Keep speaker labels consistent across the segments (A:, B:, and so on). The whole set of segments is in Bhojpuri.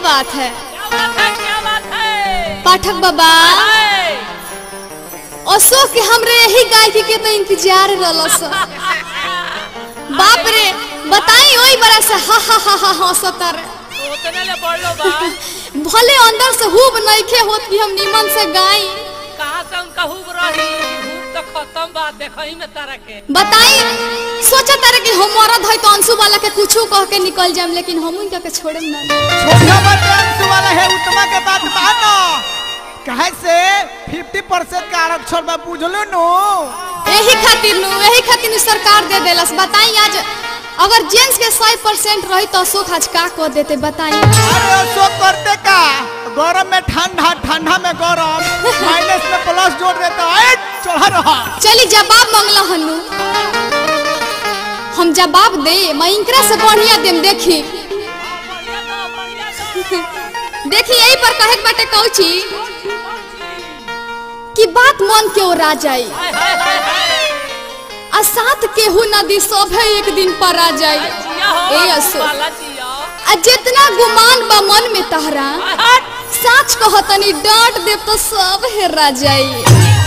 A: बात है,
B: क्या बात है
A: पाठक बाबा। अशोक के हमरे यही गायकी के तो इंतजार रहलस। बाप रे बताई वही बड़ा से हा हा हा हा हंसतर।
B: उतने ले बढ़ लो बा।
A: भले अंदर से हुब नइखे होत कि हम निमन से गाई।
B: कहां से उनका हुब रही, हुब तो खत्म बात देखई में तारा के।
A: बताई सोचा तारे कि हम मरद है तो अंशु वाला के कुछो कह के निकल जाम, लेकिन हम उनका के छोड़म ना।
C: छोटा बच्चा अंशु वाला है उत्तमा के बात मानो। कहे से 50% का आरक्षण बा बुझलो नो।
A: यही खातिर सरकार दे देलस। बताई आज अगर जेंट्स के 100% रही तो अशोक आज का कर देते बताई।
C: अरे अशोक करते का, गरम में ठंडा, ठंडा में गरम, माइनस में प्लस जोड़ देता है, चढ़ा रहा।
A: चली जवाब मांगला हनु, हम जवाब दे, मैं इनकरा से बढ़िया देम। देखी देखी यही पर कहे बाटे कौची कि बात मन के ओरा जाई, आ साथ केहू नदी सोभे एक दिन पर आ जाई। ए अशोक आ जितना गुमान बा मन में तहरा, सच कहतनी डांट देव तो सब हेरा जाई।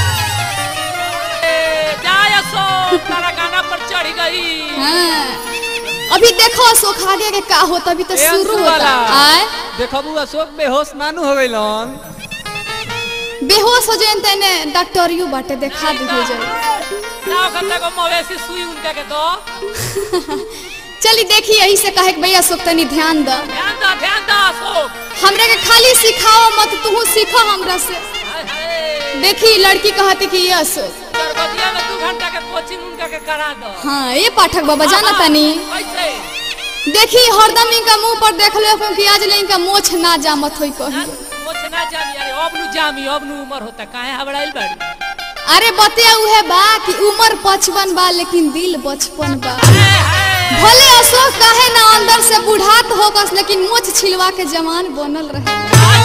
B: तारा गाना पर चढ़ गई।
A: हाँ। अभी देखो अशोक आगे के का होता, अभी तो शुरू होता। आए
D: देखो अशोक बेहोश नानू हो गइलन।
A: बेहोश हो जाए तेने डॉक्टरियो बाटे देखा दी हो जाए।
B: ना कहता को मवेशी सुई उनका के तो।
A: चली देखी यही से कहे भैया अशोक तनी ध्यान द।
B: ध्यान दा अशोक।
A: हमरा के खाली सिखाओ मत, तू सीखो हमरा से। देखी लड़की कहती कि ये अशोक
B: चरबदिया में 2 घंटा के कोचिंग उनका के करा दो।
A: हाँ ये पाठक बाबा जाना तनी।
B: कैसे
A: देखी हरदम इनका मुंह पर देख लो कि आज ले इनका मोछ ना जामत होई कही।
B: मोछ ना जामी, अरे अब नु जामी, अब नु उम्र होता काहे हबड़ाइल बाड़ी।
A: अरे बतिया उहे बा कि उम्र 55 बा लेकिन दिल बचपन बा। भले अशोक कहे ना अंदर से बुढ़ात होगस, लेकिन मोछ छिलवा के जवान बनल रहे।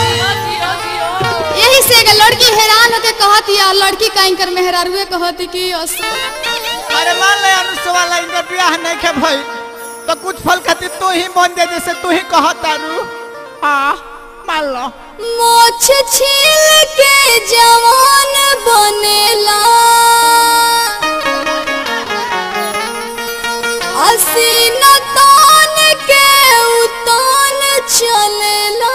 A: यही से एक लड़की हैरान होके कहती है, लड़की का इनकर मेहरारुए कहती कि अशोक।
C: अरे मान ले अनुष्का वाला इनका ब्याह नहीं के भाई, तो कुछ फल खातिर तू ही बन दे जैसे तू ही कहता रू। हाँ मान लो।
A: मोछ छिल के जवान बनेला, असीन तान के उतान चलेला।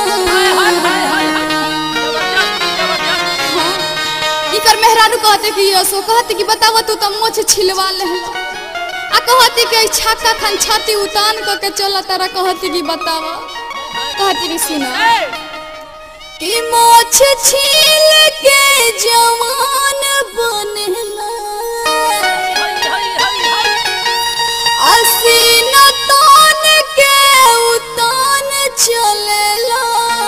A: इकर मेहरारू कहते कि अशोक कहते कि बतावा तू तो मोछ छिलवा लेला, आ कहती कि छक्का खान छाती उतान क के चला तारा। कहती कि बतावा, कहती कि सुना कि मोछ छील के जवान बनेला, असीन तान के उतान चलेला।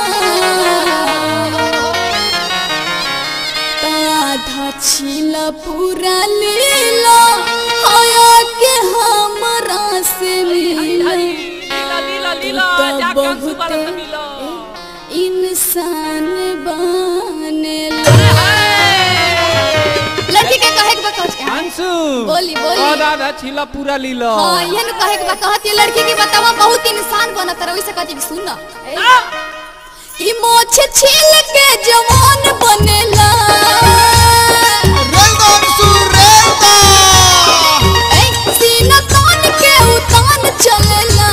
A: आधा छीला पूरा लीला, आया के हमरा से मिला। बहुत इंसान बनेला। लड़की के कहे के बकवास के
D: अंशु
A: बोली बोली।
D: ओ दादा छिला पूरा लीलो।
A: हां ये न कहे के बा कहती लड़की की बतावा बहुत इंसान बनत रहे। वैसे कहती कि सुन ना कि मोछ छील के जवान बनेला,
C: रेल दो अंशु रेल दो।
A: ए सीना तान के उतान चलेला।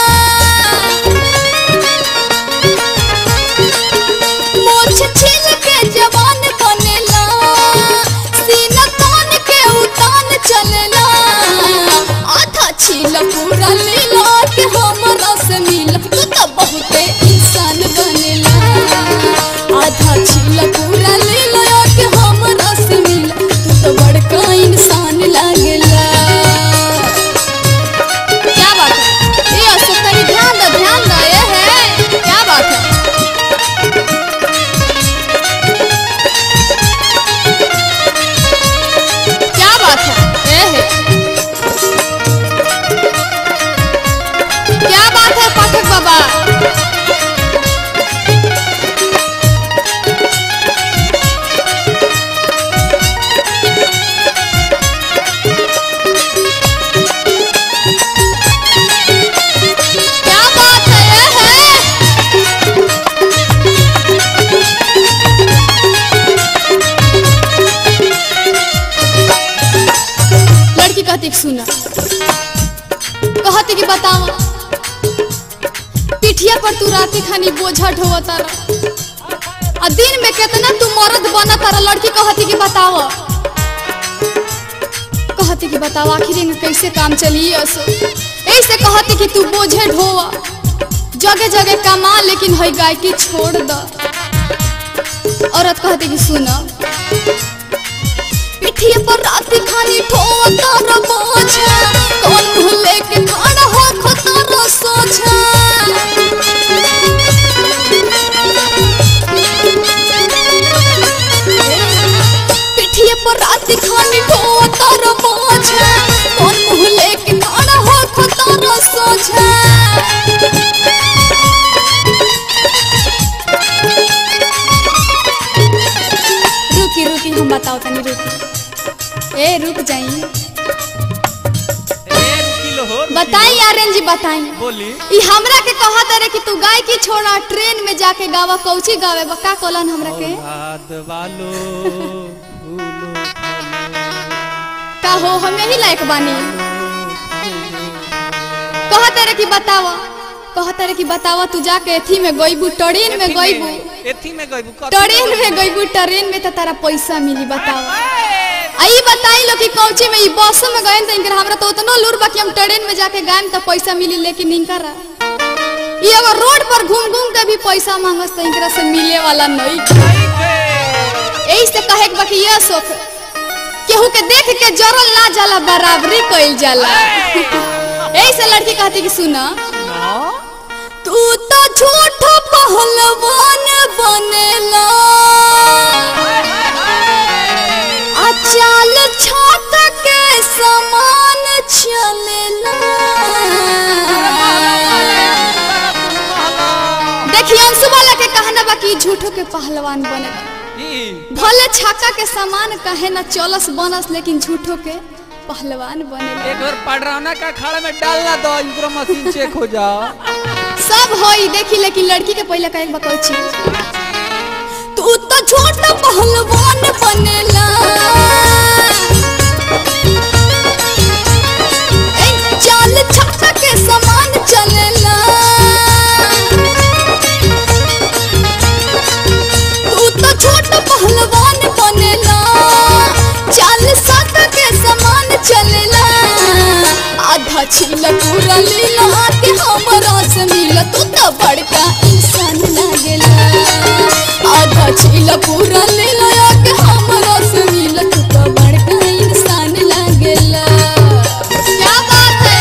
A: मोछ छील के जवान बनेला, सीना तान के उतान चलेला। आधा छील पूरा लीला के हमरा से मिला, तू तो बहुते इंसान बनेला। आधा छील पूरा लीला के हमरा सुना कहती कि बताओ पिठिया पर तू राती खानी बोझा ढोवा तारा आ दिन में कितना तू मर्द बना तारा लड़की कहती कि बताओ आखिर में कैसे काम चली ऐसे कहती कि तू बोझे ढोवा जगह जगह कमा लेकिन है गायकी छोड़ द। औरत कहती कि सुना पिठिया पर राती खानी ढोवा तारा बोझा कौन मुँह लेके खड़ा हो तारा सोझा पिठिया पर राती खानी ढोवा तारा बोझा कौन मुँह लेके खड़ा हो तारा सोझा रुकी हम बताओ तनी रुकी ए रुक जाइए बताई आर्यन जी बताई
D: बोली
A: ई हमरा के कहत रे कि तू गाय की छोड़ा ट्रेन में जाके गावा कौची गावे का कोलन हमरा के का हो हमें ही लायक बानी कहत रे कि बतावा तू जाके एथी में गइबू ट्रेन में गइबू ट्रेन में तो तारा पैसा मिली बतावा आई बताई लो कि कौची में ई बस में गए त इनकर हमरा तो उतना लूर बाकी हम ट्रेन में जाके गायम त पैसा मिली लेकिन इनकरा ई अगर रोड पर घूम के भी पैसा मांगस त इनकरा से मिले वाला नहीं एही से कहे के बाकी ये सोख केहू के देख के जरल ना जाला बराबरी कइल जाला एही से लड़की कहती कि सुना तू तो झूठा पहलवान बनेला चाल छात के समान चलेला देखिए अंशु वाला के कहना बाकी झूठो के पहलवान बनेला भले छाका के समान कहे ना चलस बनस लेकिन झूठो के पहलवान बनेला
D: एक बार पड़राना का खाड़ा में डालना दो इनकरो मशीन चेक हो जाओ
A: सब होई देखी लेकिन लड़की के पहले कहे बकौची तू तो झूठा पहलवान बनेला चाल छाका के समान चलेला तू तो झूठा पहलवान बनेला चाल छाका के समान चलेला आधा छीला पूरा लीला के हमरा से मिला तू तो बड़का इंसान लागेला आधा छीला पूरा लीला के हमरा से मिला तू तो बड़का इंसान लागेला क्या बात है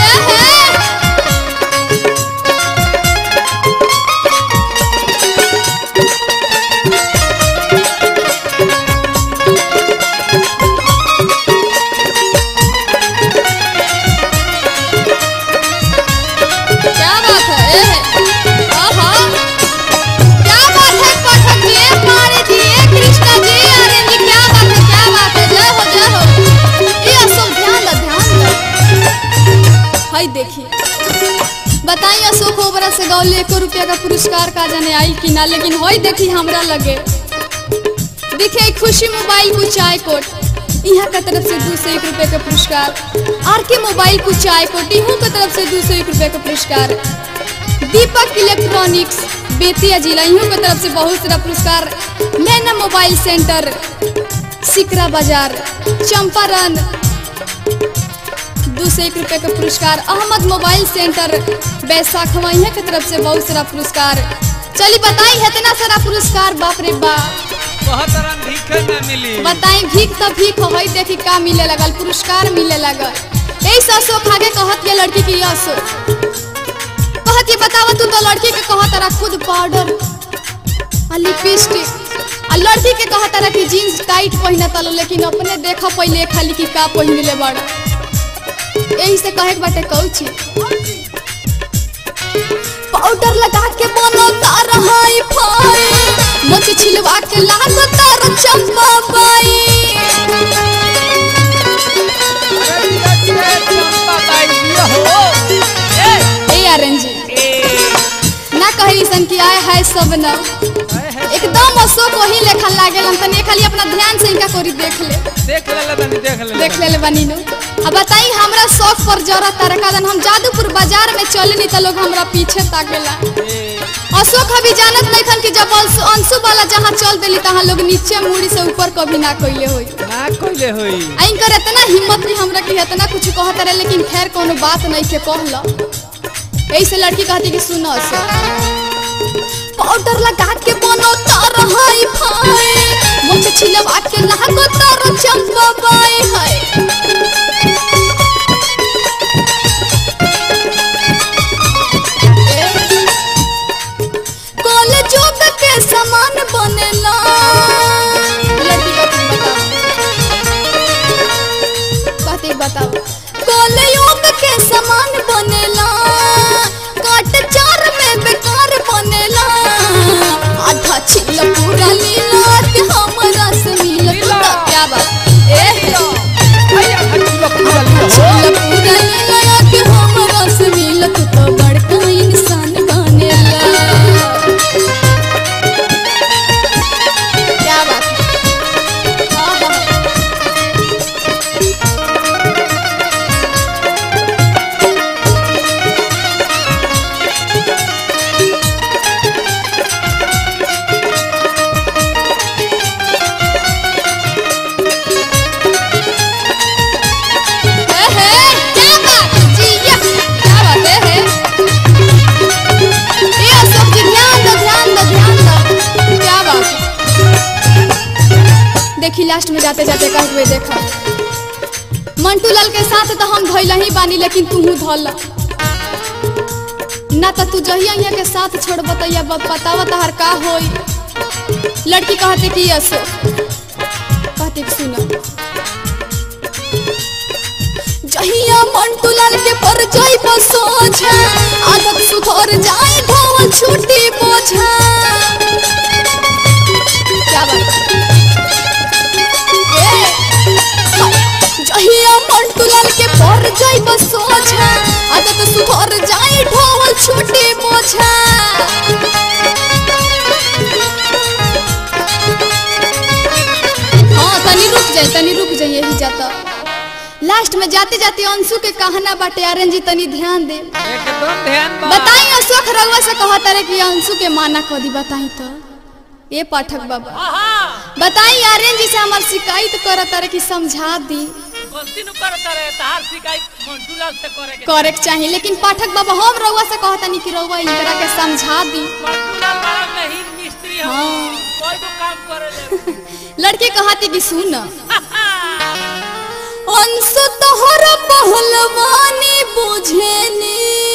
A: देखिए बताइए अशोक ओबरा से गौले 1 रुपया का पुरस्कार का जाने आई कि ना लेकिन होई देखी हमरा लगे देखिए खुशी मोबाइल को चाय कोट यहाँ का तरफ से 201 रुपये का पुरस्कार आर के मोबाइल को चाय कोट इहू का तरफ से 201 रुपये का पुरस्कार दीपक इलेक्ट्रॉनिक्स बेतिया जिला इहू का तरफ से बहुत सारा पुरस्कार नैना मोबाइल सेंटर सिकरा बाजार चंपारण 201 रुपये का पुरस्कार अहमद मोबाइल सेंटर बैसाखवा यहाँ की तरफ से बहुत सारा पुरस्कार चली बताई इतना सारा पुरस्कार बाप रे बाप
D: भीख में मिली
A: बताई भीख तो भीख होई देखी का मिले लगल पुरस्कार मिले लगल यही अशोक आगे कहत ये लड़की की अशोक कहत ये बतावा तू तो लड़की के कहत रहा खुद पाउडर आ लिपस्टिक आ लड़की के कहत रहा कि जीन्स टाइट पहना तलो लेकिन अपने देखा पहले खाली की का पहनले बड़ा यही से कहे बाटे कौची पाउडर लगा के बनता रहाई भाई मुझ छिलवा के लागता र चंपा बाई ए आर्यन जी ना कही सन कि आए है सब ना एकदम अशोक वही लेखा लागेलन तनी खाली अपना ध्यान से इनका कोरी देख ले देख ले बनी नु। अब बताई हमरा शौक पर जरा तरका दन हम जादूपुर बाजार में चलनी त लोग हमरा पीछे ताकेला। अशोक अभी जानत नहीं खन कि जब अंशु वाला जहां चल देली तहां लोग नीचे मुड़ी से ऊपर कभी ना कइले होई इनकर इतना हिम्मत नहीं हमरा कि इतना कुछ कहत रहे लेकिन खैर कोनो बात नहीं के कहला। ऐसे लड़की कहती कि सुनो अशोक पाउडर लगा के बनो तार हाय भाई मुझे छिलवा के लागो तार चंपा बाई है। कॉलेजों के सामान बनेला लड़की का बताओ कॉलेजों के सामान बनेला काट चार में बेकार बनेला आधा छिल पूरा लीला के हमरा से मिलत क्या बात छिल पूरा लीला के हमरा से मिलत तो बड़का इंसान बनेला क्या बात देखी लास्ट में जाते जाते कहबे देखा मंटू लाल के साथ तो हम धइल ही बानी लेकिन तू धल ना तो तू जहिया यहाँ के साथ छोड़ बतैया बतावा तहार का होई। लड़की कहते कि असो कहते सुनो जहिया मंटू लाल के पर जाई बसोझा आदत सुधर जाए ढोल छूटी बोझा क्या बात जहिया मंटू लाल के पर जाई बसोझा आदत सुधर जाए ढोल छूटी बोझा हाँ तनी रुक जाए यही जाता लास्ट में जाते जाते अंशु के कहना बाटे आर्यन जी तनी ध्यान दे
B: एकदम ध्यान बा।
A: बताई अशोक रघुआ से कहता रहे कि अंशु के माना कदी बताई तो ये पाठक बाबा बताई आर्यन जी से हमार शिकायत करता रहे कि समझा दी
B: गलती न करता रहे तहार शिकायत मंटू लाल से
A: करे के चाहिए लेकिन पाठक बाबा हम रघुआ से कहता नहीं कि रघुआ इनकरा के समझा दी
B: मंटू लाल बड़ा महीन मिस्त्री है कोई को काम करे
A: लड़की कहती कि सुन अंशु तोहर पहलवानी बुझेनी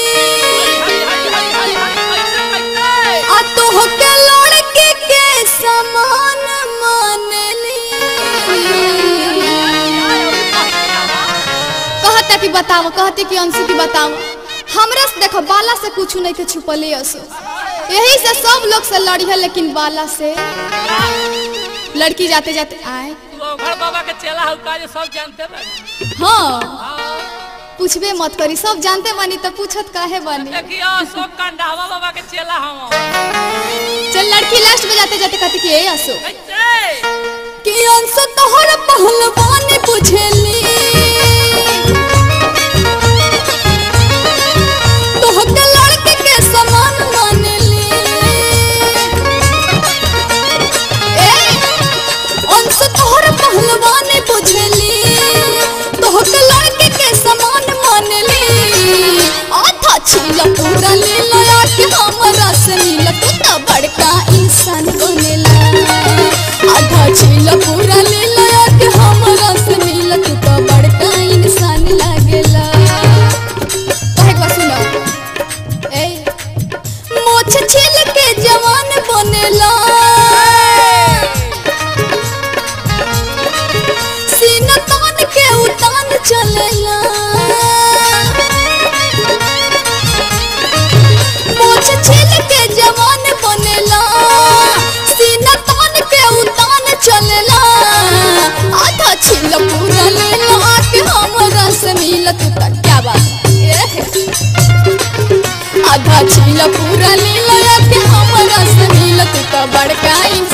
A: आ तोहके लड़के के समान मानली कहता कि बताओ कहते कि अंशु की बताओ हमरा से देखो बाला से कुछ नहीं के छुपले असो यही से सब लोग से लड़ी है लेकिन बाला से लड़की जाते जाते आए
B: घर बाबा के चेला हुका जे सब जानते बानी
A: हाँ पूछबे मत करी सब जानते बानी तो पूछत काहे बानी
B: देखियो सब कंडावा बाबा के चेला हम
A: चल लड़की लास्ट में जाते जाते कहती कि ए असो
B: कैसे
A: कि अंशु तोहर पहलवानी बुझेली तोहके लड़के के समान मानली अंशु तोहर पहलवानी बुझेली तोहके लड़के के समान मानली आधा छिल पूरा ले लया कि हमरा से मिल तू तो बड़का इंसान बनेला आधा छिल पूरा ले लया कि हमरा से मिल तू तो बड़का इंसान लागेला कहे को सुनो ए मोछ छिल के जवान बनेला सीना तान के उतान चलेला मोछ छिल के जवान बनेला सीना तान के उतान चलेला आधा छिल पूरा लेला के हमरा से मिलत तक क्या बात आधा छिल पूरा लेला के हमरा से मिलत तो बड़का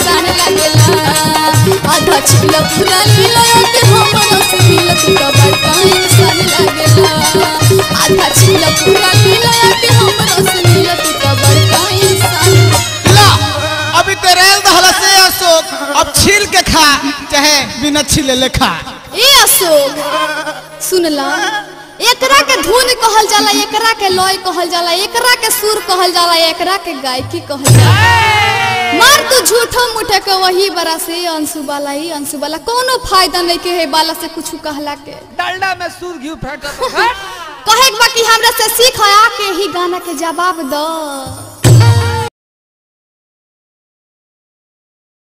A: छिल पूरा लीला के हमरा से मिल तू तो बड़का इंसान लागेला आधा छिल पूरा लीला के हमरा से मिल तू तो बड़का इंसान
C: ला अभी तो रेल दहला से अशोक अब छील के खा चाहे बिना छीले ले खा।
A: ए अशोक सुनला एकरा के धुन कहल जाला एकरा के लय कहल जाला एकरा के सुर कहल जाला एकरा के गायकी कहल जाला मार तू झूठो मुठे के वही बरा से अंशु वाला कोनो फायदा नहीं के है बाला से कुछ कहला के
D: डालडा में सूद घी फेंट
A: कहे बाकी हमरा से सीख आ के ही गाना के जवाब दो।